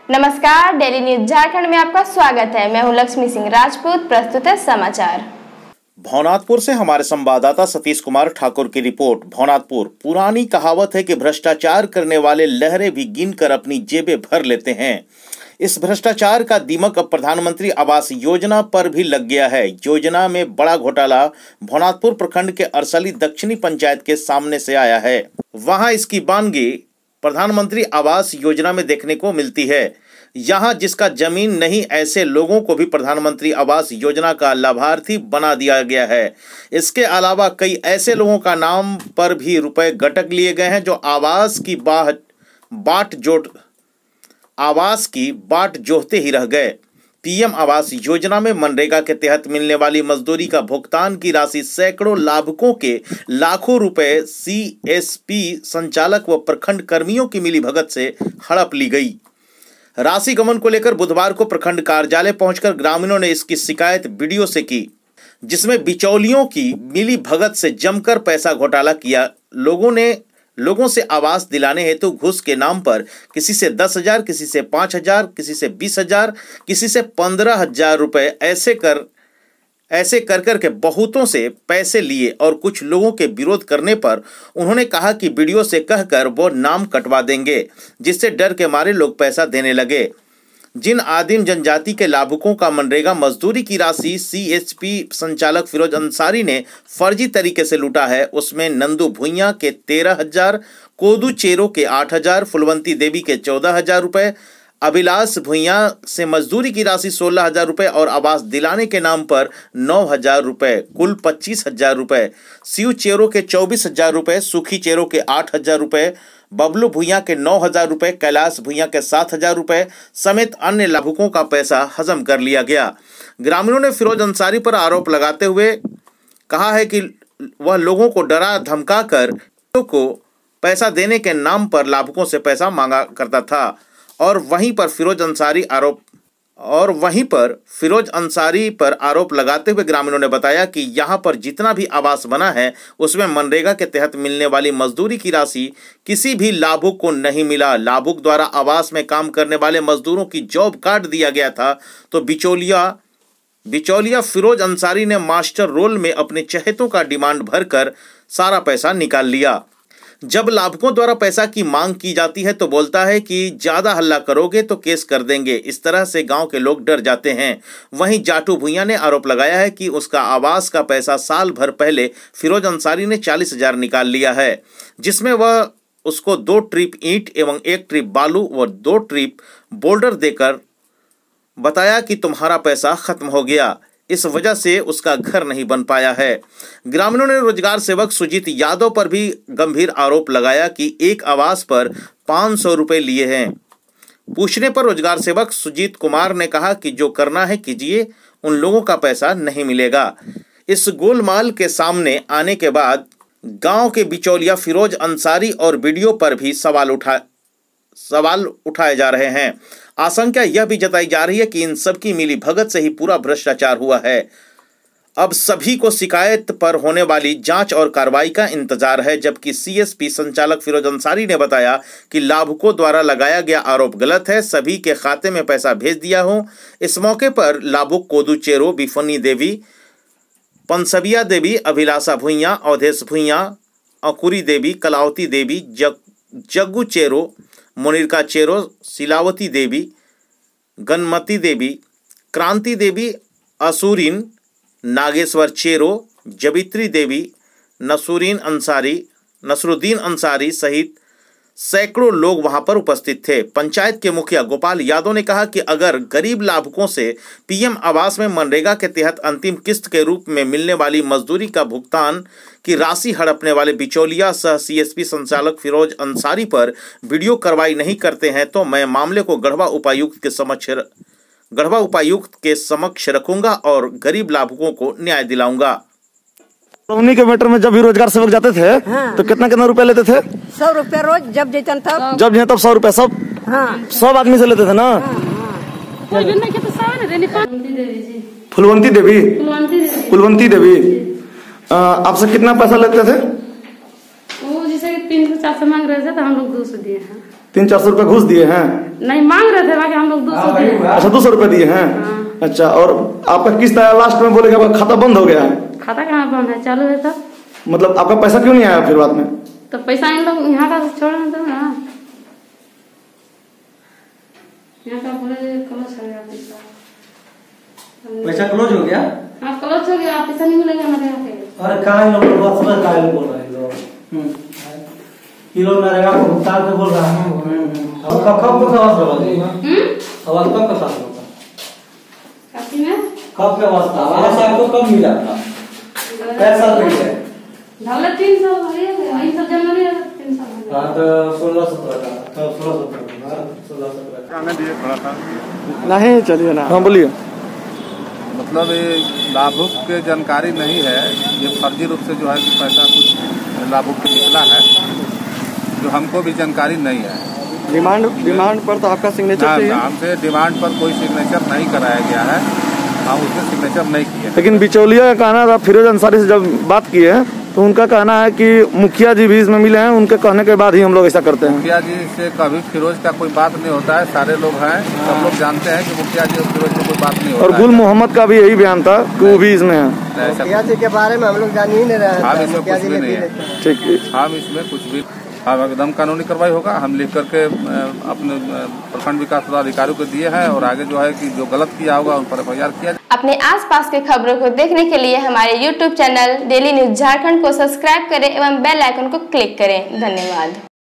नमस्कार, daily news Jharkhand में आपका स्वागत है। मैं हूं लक्ष्मी सिंह राजपूत। प्रस्तुत है समाचार। भवनाथपुर से हमारे संवाददाता सतीश कुमार ठाकुर की रिपोर्ट। भवनाथपुर, पुरानी कहावत है कि भ्रष्टाचार करने वाले लहरें भी गिनकर अपनी जेबें भर लेते हैं। इस भ्रष्टाचार का दीमक अब प्रधानमंत्री आवास योजना पर भी लग गया है। योजना में बड़ा घोटाला भवनाथपुर प्रखंड के अरसली दक्षिणी पंचायत के सामने से आया है। वहां इसकी बानगी प्रधानमंत्री आवास योजना में देखने को मिलती है। यहाँ जिसका जमीन नहीं, ऐसे लोगों को भी प्रधानमंत्री आवास योजना का लाभार्थी बना दिया गया है। इसके अलावा कई ऐसे लोगों का नाम पर भी रुपए गटक लिए गए हैं जो आवास की बाट जोहते ही रह गए। पीएम आवास योजना में मनरेगा के तहत मिलने वाली मजदूरी का भुगतान की राशि सैकड़ों लाभुकों के लाखों रुपए सीएसपी संचालक व प्रखंड कर्मियों की मिलीभगत से हड़प ली गई। राशि गमन को लेकर बुधवार को प्रखंड कार्यालय पहुंचकर ग्रामीणों ने इसकी शिकायत बीडीओ से की, जिसमें बिचौलियों की मिलीभगत से जमकर पैसा घोटाला किया। लोगों से आवास दिलाने हेतु घूस के नाम पर किसी से 10,000, किसी से 5,000, किसी से 20,000, किसी से 15,000 रुपए ऐसे कर के बहुतों से पैसे लिए और कुछ लोगों के विरोध करने पर उन्होंने कहा कि बीडीओ से कहकर वो नाम कटवा देंगे, जिससे डर के मारे लोग पैसा देने लगे। जिन आदिम जनजाति के लाभुकों का मनरेगा मजदूरी की राशि सीएचपी संचालक फिरोज अंसारी ने फर्जी तरीके से लूटा है, उसमें नंदू भुइयां के 13,000, कोदू चेरो के 8,000, फुलवंती देवी के 14,000 रुपए, अभिलाष भुइयां से मजदूरी की राशि 16,000 रुपए और आवास दिलाने के नाम पर 9,000 रुपए, कुल 25,000 रुपए, शिव चेरो के 24,000 रुपए, सुखी चेरो के 8,000 रुपए, बबलू भुइयां के 9,000 रुपए, कैलाश भुइयां के 7,000 रुपए समेत अन्य लाभुकों का पैसा हजम कर लिया गया। ग्रामीणों ने फिरोज अंसारी पर आरोप लगाते हुए कहा है कि वह लोगों को डरा धमका कर को पैसा देने के नाम पर लाभुकों से पैसा मांगा करता था। और वहीं पर फिरोज अंसारी पर आरोप लगाते हुए ग्रामीणों ने बताया कि यहां पर जितना भी आवास बना है उसमें मनरेगा के तहत मिलने वाली मजदूरी की राशि किसी भी लाभुक को नहीं मिला। लाभुक द्वारा आवास में काम करने वाले मजदूरों की जॉब काट दिया गया था, तो बिचौलिया फिरोज अंसारी ने मास्टर रोल में अपने चहेतों का डिमांड भरकर सारा पैसा निकाल लिया। जब लाभुकों द्वारा पैसा की मांग की जाती है तो बोलता है कि ज्यादा हल्ला करोगे तो केस कर देंगे। इस तरह से गांव के लोग डर जाते हैं। वहीं जाटू भुइयां ने आरोप लगाया है कि उसका आवास का पैसा साल भर पहले फिरोज अंसारी ने 40,000 निकाल लिया है, जिसमें वह उसको 2 ट्रिप ईंट एवं 1 ट्रिप बालू व 2 ट्रिप बोल्डर देकर बताया कि तुम्हारा पैसा खत्म हो गया। इस वजह से उसका घर नहीं बन पाया है। ग्रामीणों ने रोजगार सेवक सुजीत यादव पर भी गंभीर आरोप लगाया कि एक आवास पर 500 रुपए लिए हैं। पूछने पर रोजगार सेवक सुजीत कुमार ने कहा कि जो करना है कीजिए, उन लोगों का पैसा नहीं मिलेगा। इस गोलमाल के सामने आने के बाद गांव के बिचौलिया फिरोज अंसारी और बीडीओ पर भी सवाल उठाए जा रहे हैं। आशंका यह भी जताई जा रही है कि इन सब की मिली भगत से ही पूरा भ्रष्टाचार हुआ है। अब सभी को शिकायत पर होने वाली जांच और कार्रवाई का इंतजार है, जबकि सीएसपी संचालक फिरोज अंसारी ने बताया कि लाभुकों द्वारा लगाया गया आरोप गलत है, सभी के खाते में पैसा भेज दिया हो। इस मौके पर लाभुक कोदू चेरो, बिफनी देवी, पंसबिया देवी, अभिलाषा भुइयां, अवधेश भुइयां, अंकुरी देवी, कलावती देवी, जग्गू चेरो, मुनिरका चेरो, शिलावती देवी, गणमती देवी, क्रांति देवी, असुरीन, नागेश्वर चेरो, जबित्री देवी, नसरुद्दीन अंसारी सहित सैकड़ों लोग वहां पर उपस्थित थे। पंचायत के मुखिया गोपाल यादव ने कहा कि अगर गरीब लाभुकों से पीएम आवास में मनरेगा के तहत अंतिम किस्त के रूप में मिलने वाली मजदूरी का भुगतान की राशि हड़पने वाले बिचौलिया सह सीएसपी संचालक फिरोज अंसारी पर वीडियो कार्रवाई नहीं करते हैं तो मैं मामले को गढ़वा उपायुक्त के समक्ष रखूंगा और गरीब लाभुकों को न्याय दिलाऊंगा। उन्हीं के मैटर में जब भी रोजगार सेवक जाते थे तो कितना रुपए लेते थे? 100 रुपए रोज जब देते था, जब तब 100 रुपए सब आदमी से लेते थे ना। फुलवंती देवी आपसे कितना पैसा लेते थे? वो जैसे 300-400 मांग रहे थे तो हम लोग 200 दिए हैं। 300-400 रुपए घूस दिए हैं? नहीं मांग रहे थे बाकी हम लोग 200 दिए। अच्छा 200 रुपए दिए हैं। अच्छा, और आपका किस्त आया लास्ट में, बोले कि आपका खाता बंद हो गया है? खाता कहाँ बंद है, चालू है। तब मतलब आपका पैसा क्यों नहीं आया फिर बाद में? तो पैसा इन लोग यहाँ का छोड़े तो ना, यहाँ का बोले क्लोज हो गया पैसा क्लोज हो गया। हाँ क्लोज हो गया, पैसा नहीं मिलेगा हमारे यहाँ पे। अरे कहाँ लोग बस में काय बोल रहे हैं लोग, किलो नरेगा को भुगतान से बोल रहा है। अब कब कब का वास्ता होगा? आवाज कब का साथ होगा? काफी में कब का वास्ता आवाज आपको कब मिला था? पैसा मिला ढाला 3 साल हो गए, वही सब जनवरी 3 साल। हाँ तो 16-17 का, तो 16-17 आने दिए थोड़ा सा। नहीं चलिए ना। हाँ बोलिए। मतलब ये लाभुक की जानकारी नहीं है, ये फर्जी रूप से जो है कि पैसा कुछ लाभुक को निकला है, जो हमको भी जानकारी नहीं है। डिमांड पर तो आपका सिग्नेचर चाहिए। हमसे डिमांड पर कोई सिग्नेचर नहीं कराया गया है, हम उसमें सिग्नेचर नहीं किए। लेकिन बिचौलिया का कहना था, फिरोज अंसारी से जब बात किए तो उनका कहना है कि मुखिया जी भी इसमें मिले हैं, उनके कहने के बाद ही हम लोग ऐसा करते हैं। मुखिया जी से कभी फिरोज का कोई बात नहीं होता है, सारे लोग हैं, सब लोग जानते हैं कि मुखिया जी और फिरोज में कोई बात नहीं होता। और गुल मोहम्मद का भी यही बयान था कि वो भी इसमें है। मुखिया जी के बारे में हम लोग जान ही नहीं रहे हैं। हम इसमें कुछ भी नहीं है। ठीक है, हम इसमें कुछ भी, हम एकदम कानूनी कार्रवाई होगा। हम लिख करके अपने प्रखंड विकास पदाधिकारियों को दिए हैं, और आगे जो है कि जो गलत किया होगा उन पर FIR किया। अपने आसपास के खबरों को देखने के लिए हमारे YouTube channel daily news Jharkhand को सब्सक्राइब करें एवं बेल आइकन को क्लिक करें। धन्यवाद।